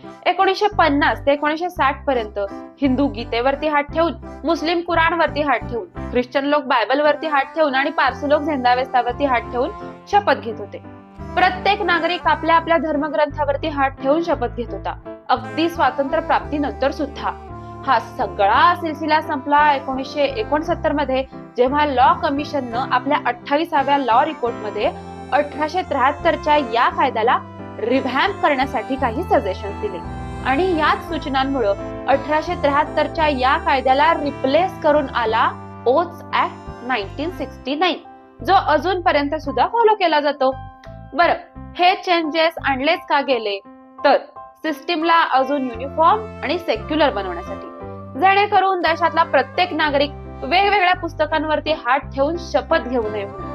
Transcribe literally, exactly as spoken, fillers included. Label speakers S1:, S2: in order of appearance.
S1: एकोणीसशे पन्नास ते एकोणीसशे साठ पर्यंत हिंदू गीतेवरती हात ठेवून, मुस्लिम कुराणवरती हात ठेवून, ख्रिश्चन लोक बायबलवरती हात ठेवून आणि पारसी लोक झेंडावेस्तावरती हात ठेवून शपथ घेत होते. प्रत्येक नागरिक आपल्या आपल्या धर्मग्रंथावरती हात ठेवून शपथ घेत होता, अगदी स्वातंत्र्य प्राप्तीनंतर सुद्धा. हा सगळा सिलसिला संपला एकोणीसशे एकोणसत्तर मध्ये, जेव्हा लॉ कमिशननं आपल्या अठ्ठावीसाव्या लॉ रिपोर्ट मध्ये अठराशे त्र्याहत्तरच्या या कायद्याला रिव्हॅम्प करण्यासाठी काही सजेशन दिले आणि याच सूचनांमुळे अठराशे त्र्याहत्तरच्या या कायद्याला रिप्लेस करून आला ओथ्स ऍक्ट एकोणीसशे सिक्स्टी नाईन, जो अजूनपर्यंत सुद्धा फॉलो केला जातो. बरं, हे चेंजेस आणलेच का गेले? तर सिस्टीमला अजून युनिफॉर्म आणि सेक्युलर बनवण्यासाठी, जेणेकरून देशातला प्रत्येक नागरिक वेगवेगळ्या पुस्तकांवरती हात ठेवून शपथ घेऊ नये म्हणून.